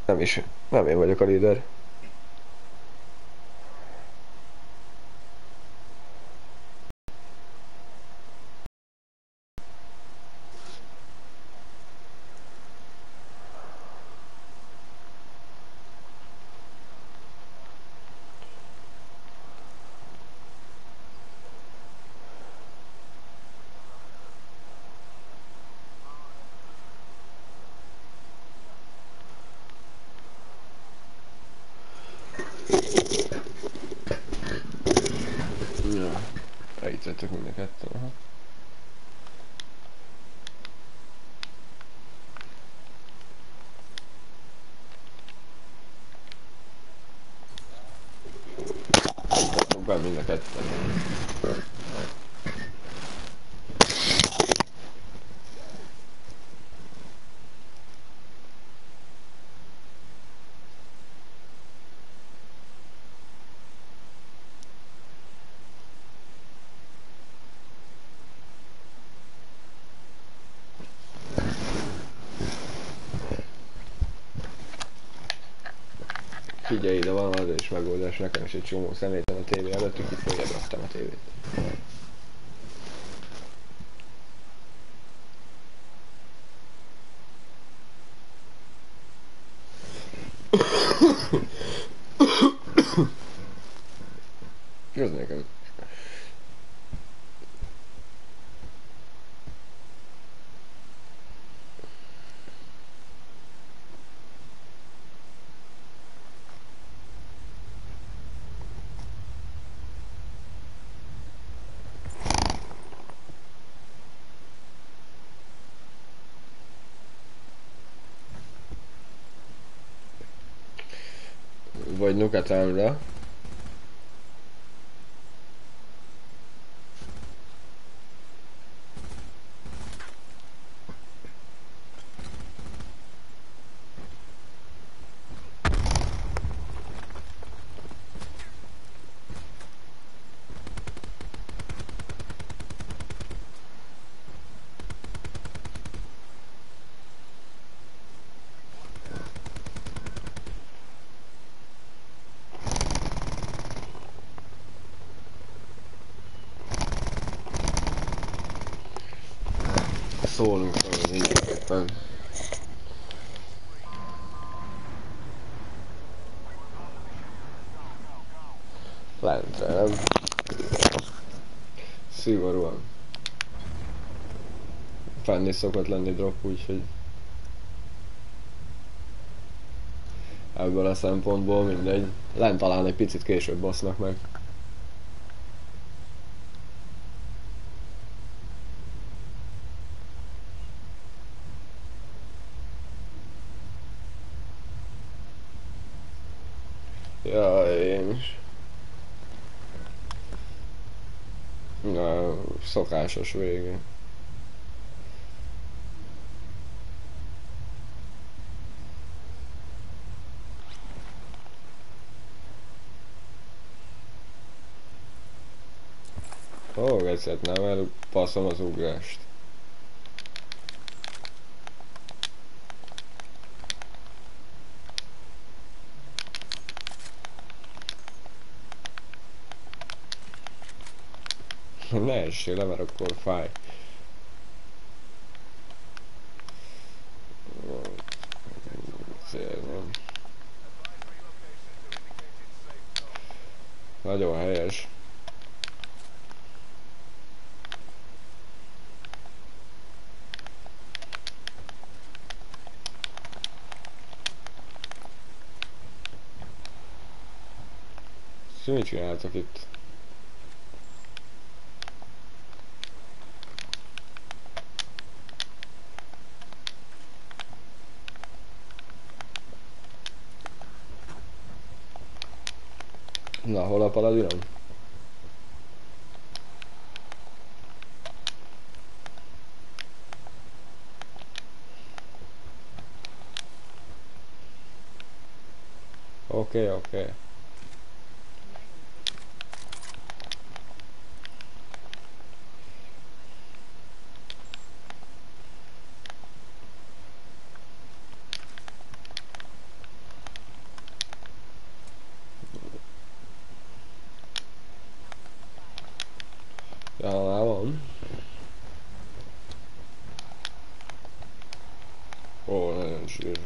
Nem is, nem én vagyok a líder. Ja, elítettek mind a kettő. Aha. Benn mind a kettő. Figyelj, ide van az is megoldás, nekem is egy csomó szemét van a tévé előttük, itt följebb raktam a tévét. Ez nekem. Vagy Nukatámra. Szólunk róla mindenképpen. Lentre, nem? Szigorúan. Fenni szokott lenni drop, úgyhogy ebből a szempontból mindegy. Lent talán egy picit később basznak meg. Ja, én is. Na, szokásos vége. Ó, gecet, nem elpasszom az ugrást. Ne essél le, mert akkor fáj. Nem. Nagyon helyes. Mit csináltak itt? Na, hol a paladinom? Oké, oké.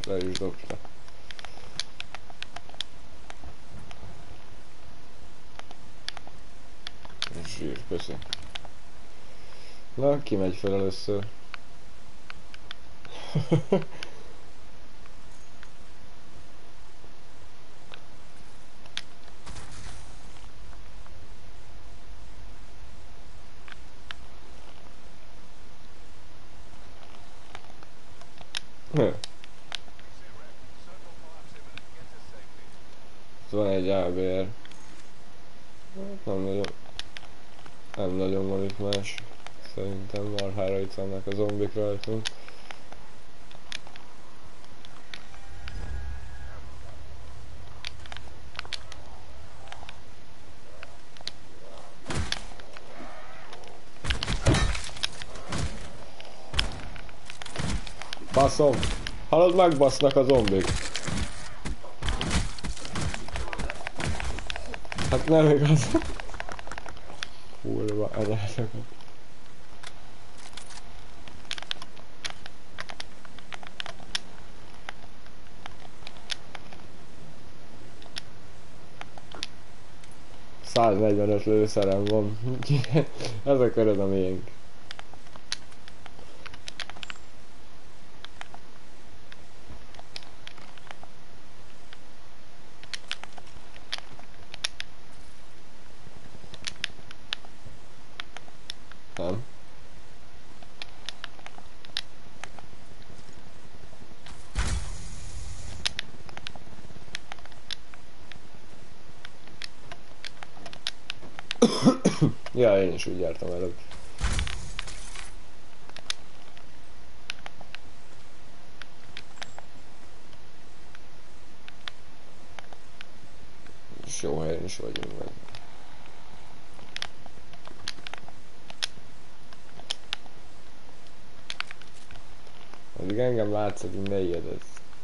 Le is dobta. Zsír, köszi. Na, ki megy fel először? Van egy ABR. Nem nagyon van itt más. Szerintem marhára itt vannak a zombik rajtunk. Baszom! Hallod, megbasznak a zombik! Hát nem igaz. Kurva anyátokat. ...145 lőszerem van. Ez a köröd a miénk. Nem. Ja, én is úgy jártam előbb. És jó helyen is vagyunk meg. Addig engem látsz, hogy ne ijedezz.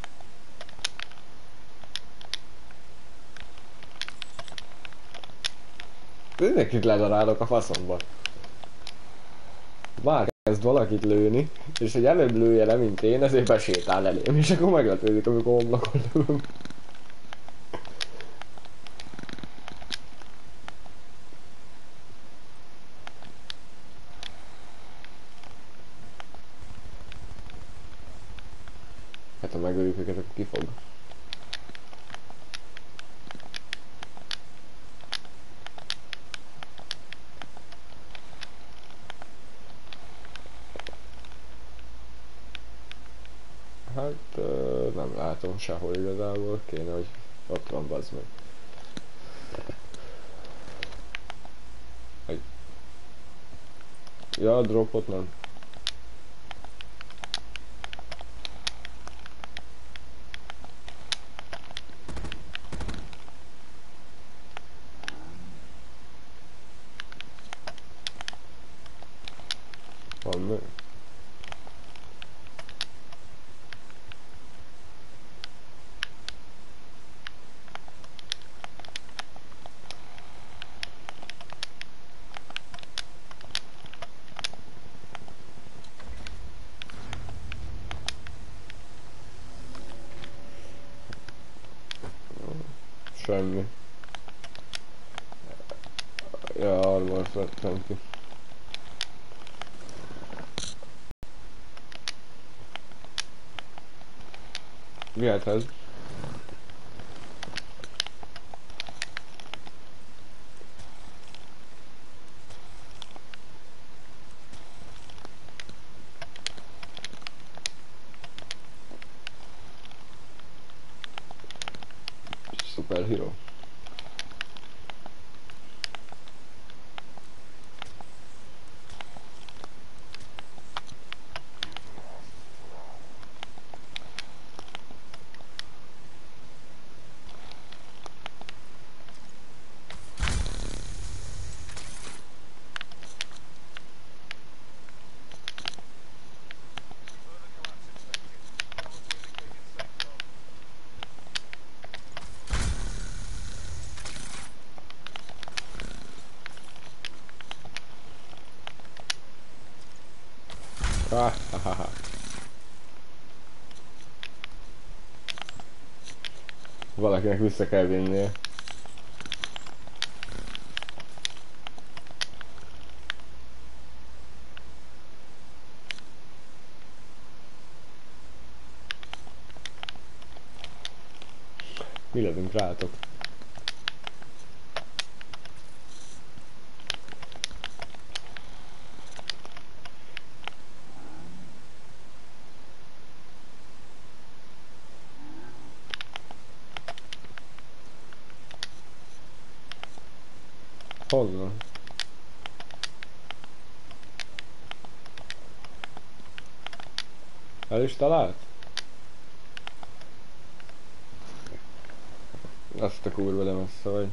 Mindenkit ledarálok a faszomba. Már kezd valakit lőni, és hogy előbb lője le, mint én, ezért besétál elém, és akkor meglepődik, amikor homlokon lövöm. Hát ha megöljük őket, akkor kifog. Hát nem látom sehol igazából, kéne, hogy ott van, bazd meg. Ja, a dropot nem. Van még. Semmi. Ja, armort vettem ki. Vihethez. Superhero. Ah, ha, ha, ha. Valakinek vissza kell vinnie. Mi lövünk rátok? Honnan? El is talált? Azt a kurva, de messze vagy.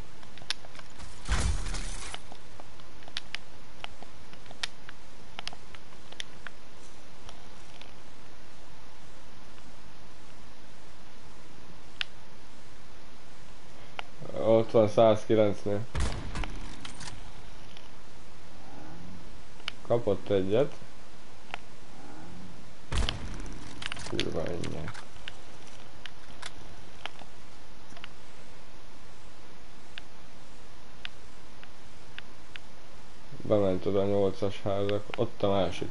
Ott van 109-nél. Kapott egyet. Kurva ennyi. Bement oda a 8-as házak. Ott a másik.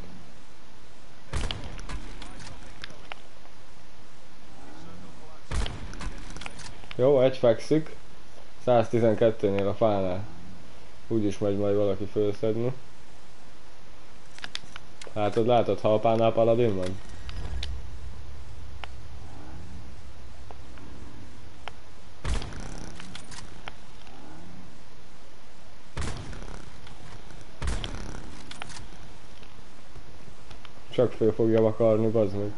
Jó, egy fekszik. 112-nél a fánál. Úgyis megy majd valaki fölszedni. Látod, ha a pánál paladin van? Csak föl fogja vakarni, bazd meg.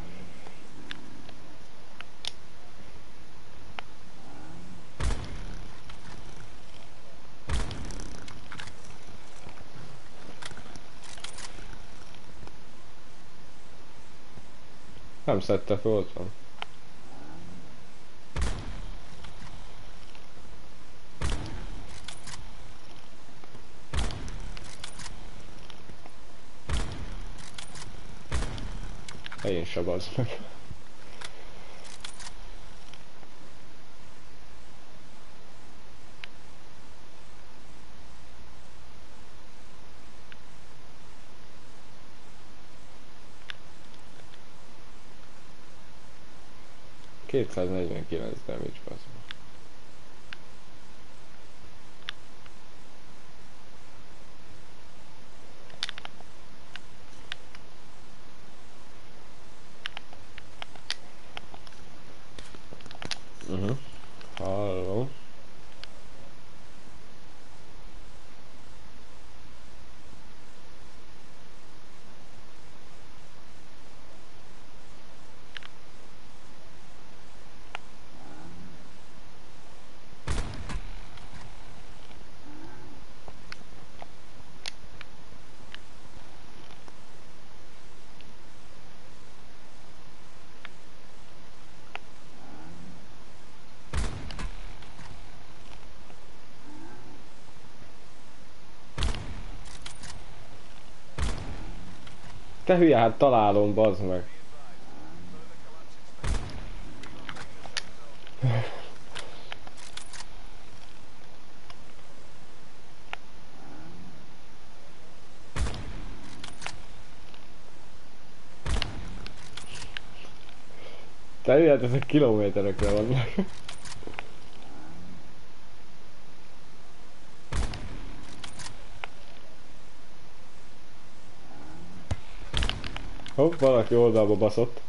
Nem szedte föl, ott van. Én se, bazd meg. ...249 damage, bazd meg. Hallom. Te hülye, hát találom, bazd meg. Te hülye, hát ezek kilométerekre vannak. Hopp, valaki oldalba baszott.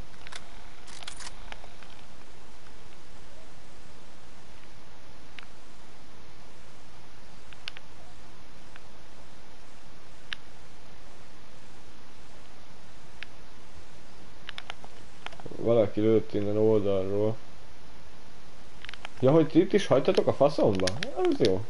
Valaki lőtt innen oldalról. Ja, hogy itt is hagytatok a faszomba? Az jó.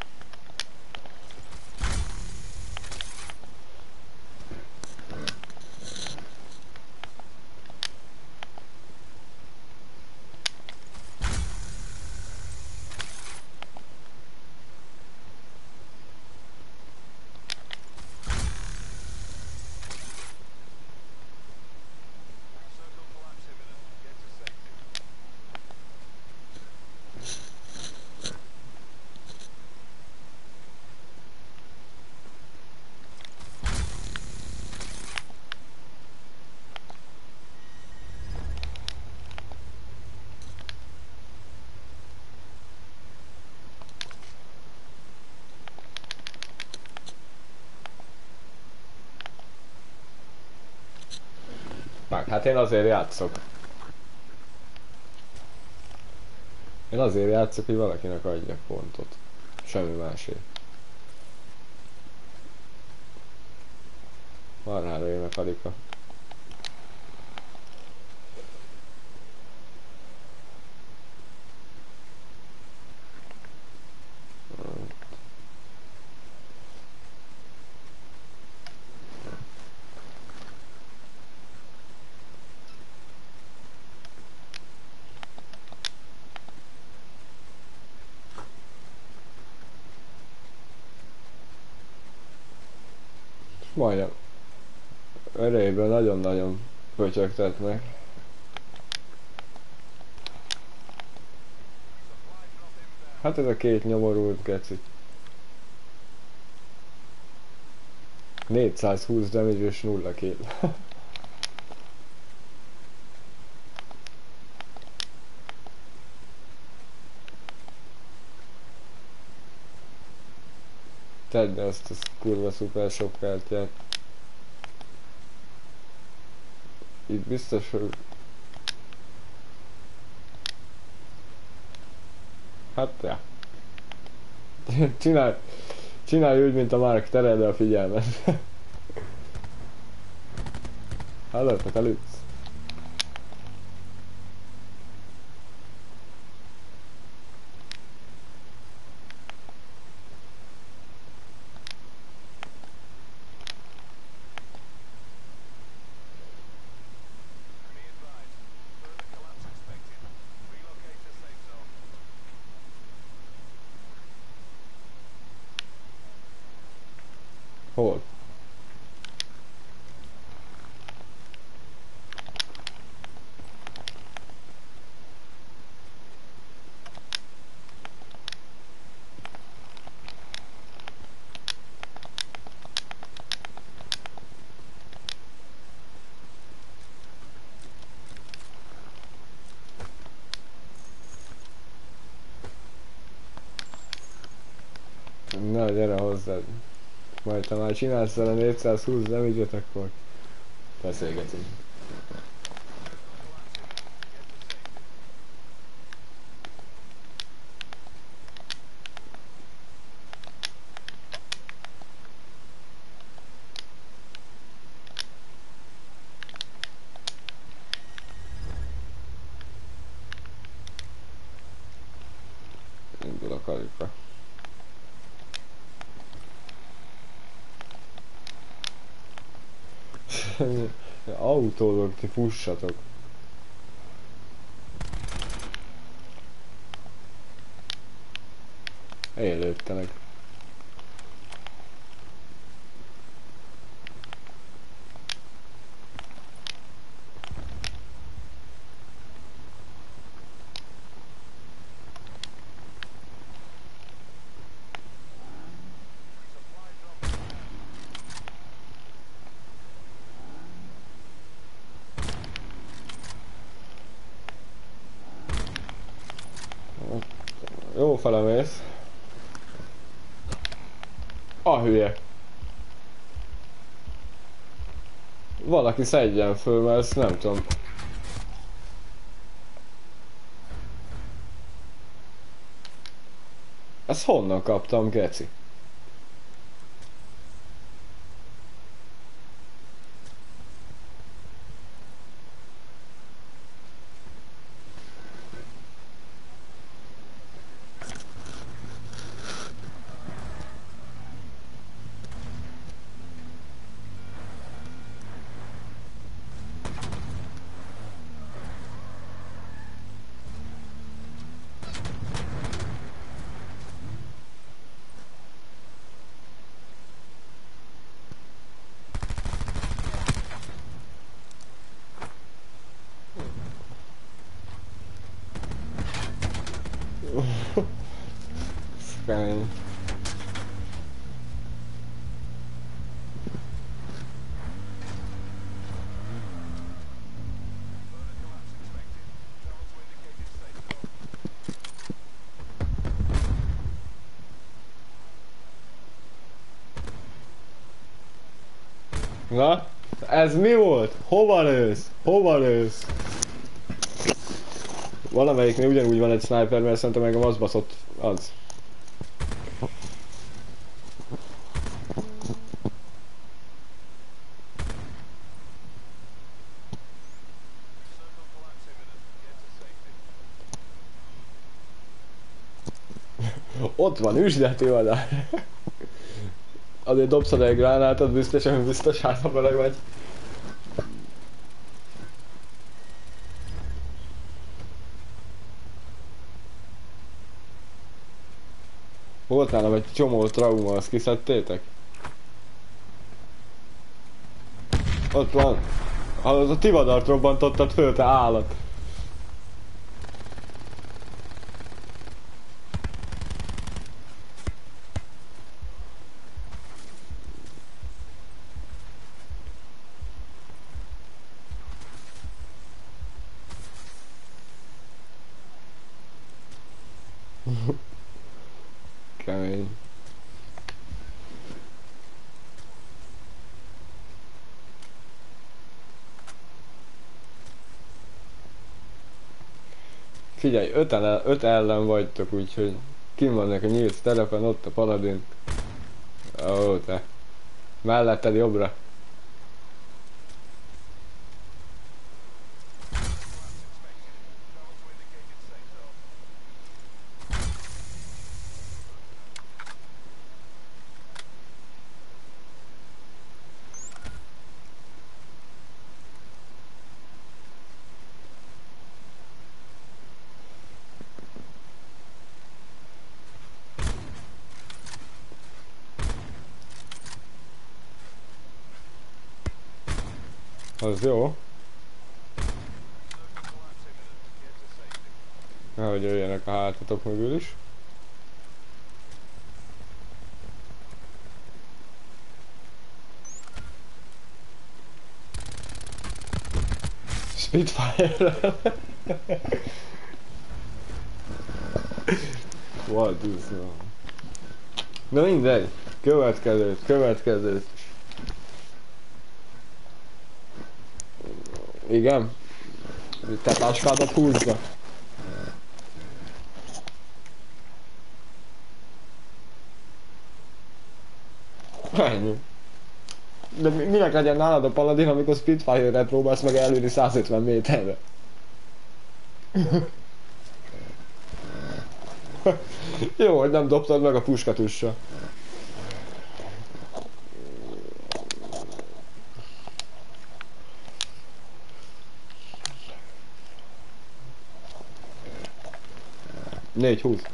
Meg, hát én azért játszok. Én azért játszok, hogy valakinek adjak pontot. Semmi másért. Marhára éme Falika. Majdnem. Erejéből nagyon-nagyon pötyögtetnek. Hát ez a két nyomorult geci. 420 damage és 0 kill. Tedd azt a kurva szuper sok kártyát. Itt biztos, hogy... Hát, ja. Csinálj úgy, mint a Mark, tereld a figyelmet. Hallod, te lősz. Hol? Na, gyere hozzád. Majd ha már csinálsz el a 420 damage-et, akkor beszélgetünk. Indul a kalipra. Autózok, ti fussatok. Élőttenek. Jó felemész. A hülye. Valaki szedjen föl, mert ezt nem tudom. Ezt honnan kaptam, geci? Kemény. Na, Ez mi volt? Hova lősz? Hova lősz? Valamelyiknél ugyanúgy van egy sniper, mert szerintem engem az baszott az. Ott van, üzleti oldal. Azért dobszod egy gránátot, biztos hát ha bele vagy. Volt nálam egy csomó trauma, azt kiszedtétek? Ott van. Az a tivadart robbantottad föl, te állat. Kemény. Figyelj, öt ellen vagytok, úgyhogy kim vannak a nyílt telepen, ott a paladin. Ó, te. Melletted jobbra. Az jó. Nehogy jöjjenek a hátatok mögül is. Spitfire-rel. What is wrong? Na mindegy. Következőt. Igen? Te táskádat húzza. Ennyi. De minek legyen nálad a paladin, amikor Spitfire-rel próbálsz meg előni 150 méterre? Jó, hogy nem dobtad meg a puskatussal. Négy 20.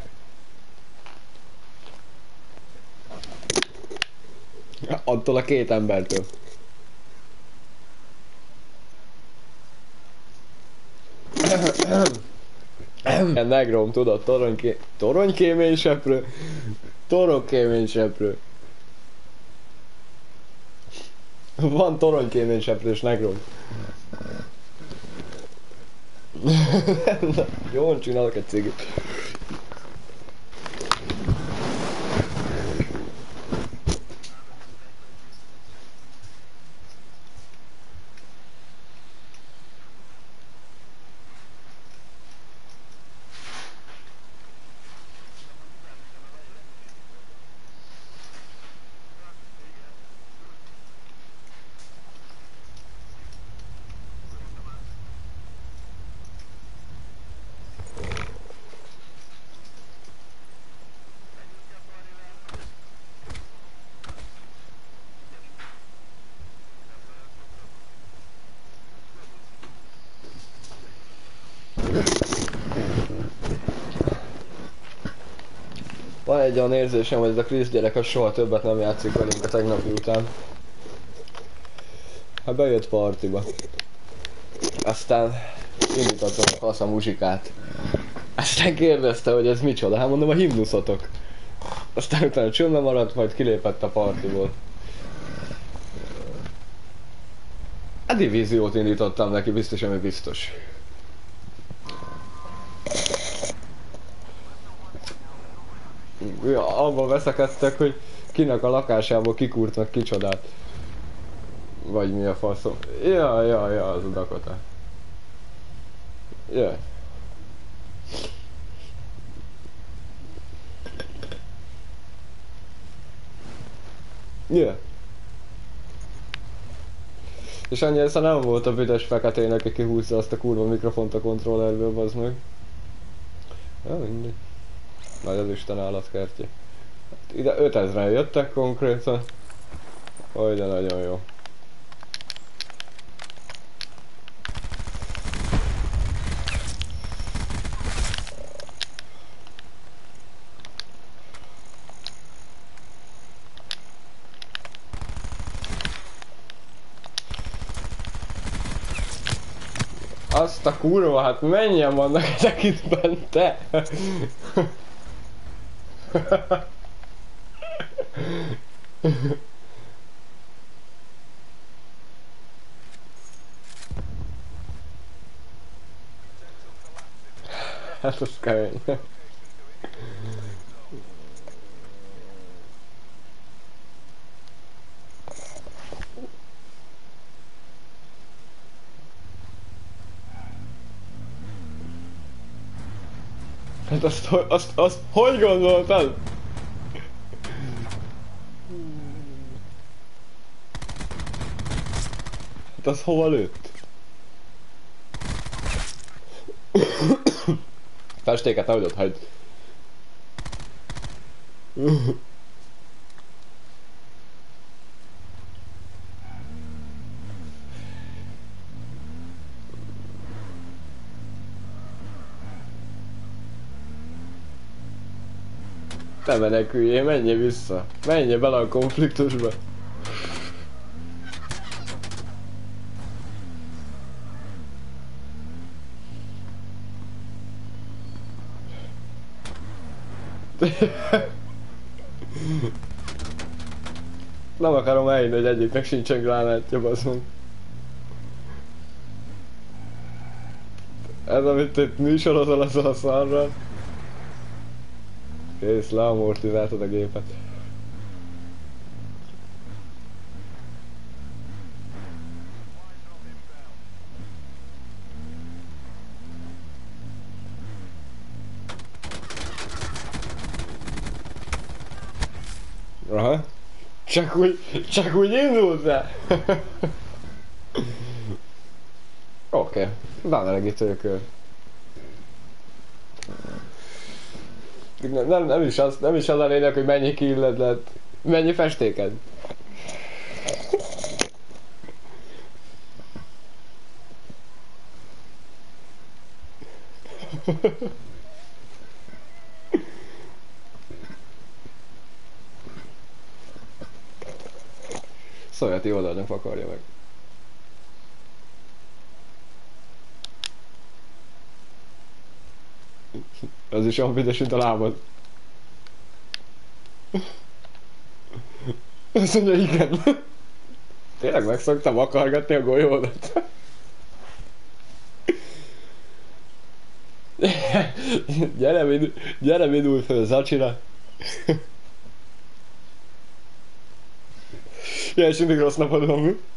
Attól a két embertől. Negrom, tudod, toronykéményseprő. Toronykéményseprő. Van toronykéményseprős negrom. Jól csinálok egy cigit. Van egy olyan érzésem, hogy ez a Chris gyerek az soha többet nem játszik velünk a tegnapi után. Hát bejött partiba. Aztán indítottam a fasz a muzsikát. Aztán kérdezte, hogy ez micsoda, hát mondom a himnuszotok. Aztán utána csöndben maradt, majd kilépett a partiból. A divíziót indítottam neki, biztos, ami biztos. Ja, abban veszekedtek, hogy kinek a lakásából kikúrt meg kicsodát. Vagy mi a faszom. Ja, az a Dakota. Jaj. Yeah. És annyi ezt nem volt a büdös feketének, aki húzza azt a kurva mikrofont a kontrollerből, bazd meg. Ja, mindegy. Nagy az Isten állatkertje. Hát ide 5000-en jöttek konkrétan. Hogy de nagyon jó. Azt a kurva, hát mennyien vannak ezek itt bente? Hát az kemény. Hát azt hogy gondoltad? Hát az hova lőtt? Festéket nehogy ott hagyd. Ne meneküljél, menjél vissza. Menjél bele a konfliktusba. Nem akarom elhinni, hogy egyiknek sincsen gránátja, basszom. Ez amit itt műsorozol azzal a szarral. Kész, leamortizáltad a gépet. Aha. Csak úgy indultál? Oké, bemelegítő kör. Nem is az a lényeg, hogy mennyi killed lett. Mennyi festéked? Szoljáti oldalnak vakarja meg. Az is olyan büdös, mint a lábad. Azt mondja, igen. Tényleg meg szoktam akargatni a golyódat. Gyere, indulj fel Zacsira. Ja, és mindig rossz napod van, mi?